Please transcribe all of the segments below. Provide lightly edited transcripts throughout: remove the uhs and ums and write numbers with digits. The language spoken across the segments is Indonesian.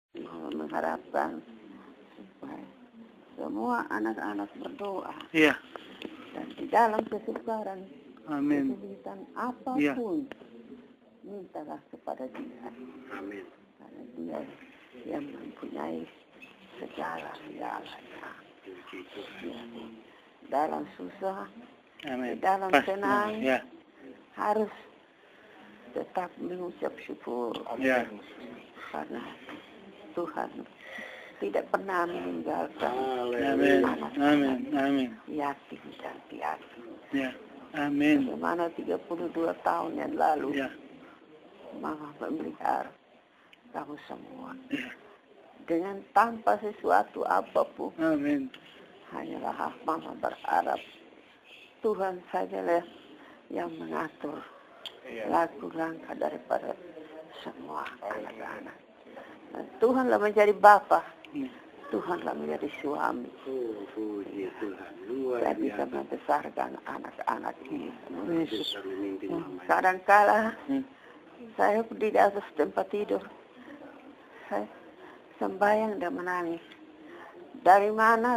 mengharapkan supaya semua anak-anak berdoa. Iya. Dan di dalam kesukaran, Amin. kesulitan apapun, mintalah kepada Dia. Amin. Karena Dia yang mempunyai segala-galanya. Ya. Dalam susah, Amin. di dalam Pas, senang, ya. harus tetap mengucap syukur. Ya. Karena Tuhan tidak pernah meninggalkan Amin. Amin. Amin. yatim dan piatu. Ya. Amin. Bagaimana 32 tahun yang lalu, Ya. Mama memelihara kamu semua. Ya. Dengan tanpa sesuatu apapun, Amin. hanyalah Mama berharap Tuhan sajalah yang mengatur laku langkah daripada semua anak-anak. Dan Tuhanlah menjadi Bapa, Tuhanlah menjadi suami. Puji Tuhan. Luar Saya bisa biasa. membesarkan anak-anak ini. Yesus. Kadang-kala saya di atas tempat tidur, saya sembahyang dan menangis. Dari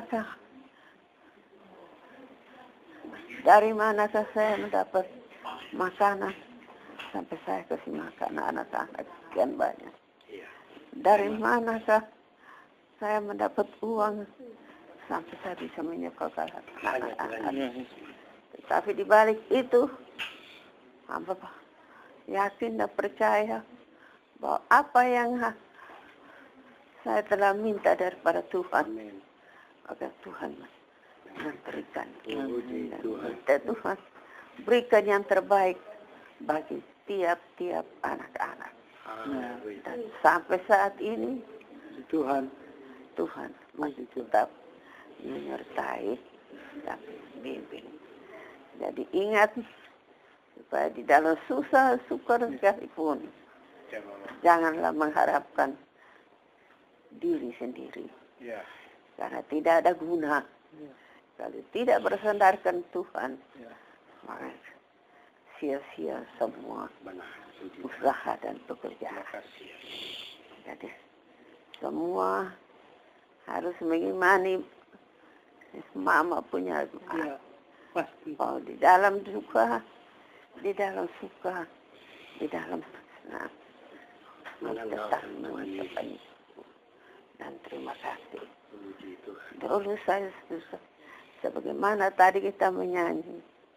manakah saya mendapat makanan sampai saya kasih makan anak-anak sekian banyak? Dari manakah saya mendapat uang sampai saya bisa menyekolahkan anak-anak? Tapi di balik itu, hamba yakin dan percaya bahwa apa yang saya telah minta daripada Tuhan, maka Tuhan memberikan. Dan Tuhan berikan yang terbaik bagi tiap-tiap anak-anak. Dan sampai saat ini Tuhan masih tetap menyertai dan membimbing. Jadi ingat supaya di dalam susah syukur sekalipun janganlah mengharapkan diri sendiri. Karena tidak ada guna. Kalau tidak bersandarkan Tuhan, maka sia-sia semua usaha dan pekerjaan. Jadi semua harus mengimani Mama punya doa. Oh, di dalam duka, di dalam suka, di dalam senang, tetap mengucapkan dan terima kasih. Dulu saya susah, sebagaimana tadi kita menyanyi.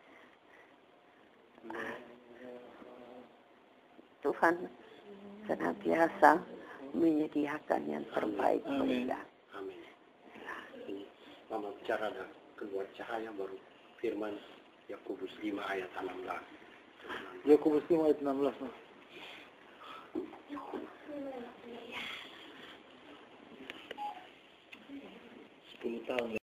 Tuhan senantiasa menyediakan yang terbaik bagi kita. Amin. Ini Mama bicara dan keluar cahaya baru firman Yakobus 5 ayat 16. Yakobus 5 ayat 16. 10 tahun.